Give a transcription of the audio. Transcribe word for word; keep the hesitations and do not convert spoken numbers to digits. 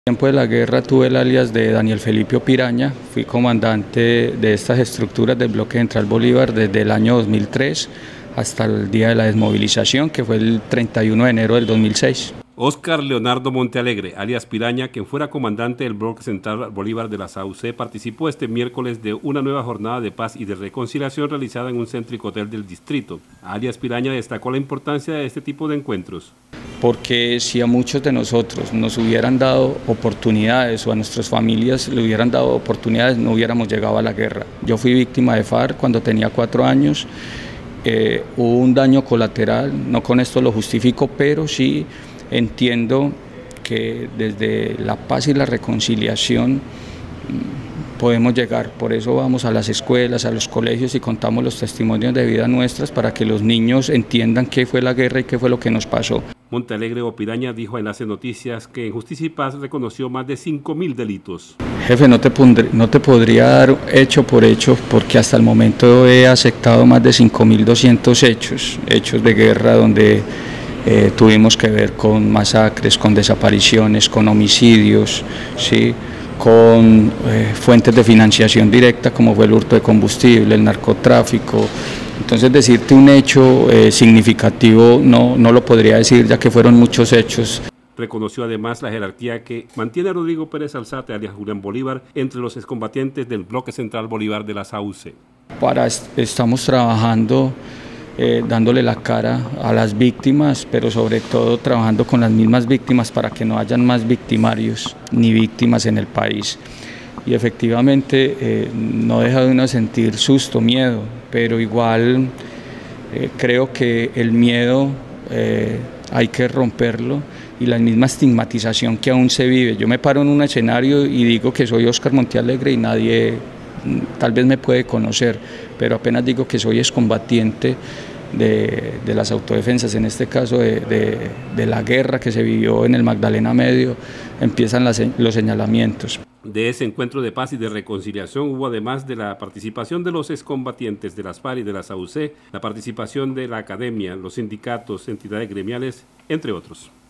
En el tiempo de la guerra tuve el alias de Daniel Felipe Piraña, fui comandante de estas estructuras del Bloque Central Bolívar desde el año dos mil tres hasta el día de la desmovilización, que fue el treinta y uno de enero del dos mil seis. Óscar Leonardo Montealegre, alias Piraña, quien fuera comandante del Bloque Central Bolívar de la S A U C E, participó este miércoles de una nueva jornada de paz y de reconciliación realizada en un céntrico hotel del distrito. Alias Piraña destacó la importancia de este tipo de encuentros. Porque si a muchos de nosotros nos hubieran dado oportunidades o a nuestras familias le hubieran dado oportunidades, no hubiéramos llegado a la guerra. Yo fui víctima de FARC cuando tenía cuatro años, eh, hubo un daño colateral, no con esto lo justifico, pero sí entiendo que desde la paz y la reconciliación podemos llegar. Por eso vamos a las escuelas, a los colegios y contamos los testimonios de vida nuestras para que los niños entiendan qué fue la guerra y qué fue lo que nos pasó. Montealegre o Piraña dijo a Enlace Noticias que en Justicia y Paz reconoció más de cinco mil delitos. Jefe, no te, pondré, no te podría dar hecho por hecho porque hasta el momento he aceptado más de cinco mil doscientos hechos, hechos de guerra donde eh, tuvimos que ver con masacres, con desapariciones, con homicidios, ¿sí? con eh, fuentes de financiación directa como fue el hurto de combustible, el narcotráfico. Entonces decirte un hecho eh, significativo no, no lo podría decir, ya que fueron muchos hechos. Reconoció además la jerarquía que mantiene a Rodrigo Pérez Alzate, alias Julián Bolívar, entre los excombatientes del Bloque Central Bolívar de la S A U C E. Para, estamos trabajando, eh, dándole la cara a las víctimas, pero sobre todo trabajando con las mismas víctimas para que no hayan más victimarios ni víctimas en el país. Y efectivamente eh, no deja de uno sentir susto, miedo, pero igual eh, creo que el miedo eh, hay que romperlo y la misma estigmatización que aún se vive. Yo me paro en un escenario y digo que soy Óscar Montealegre y nadie tal vez me puede conocer, pero apenas digo que soy excombatiente de, de las autodefensas, en este caso de, de, de la guerra que se vivió en el Magdalena Medio, empiezan las, los señalamientos. De ese encuentro de paz y de reconciliación hubo, además de la participación de los excombatientes de las FARC y de la S A U C E, la participación de la academia, los sindicatos, entidades gremiales, entre otros.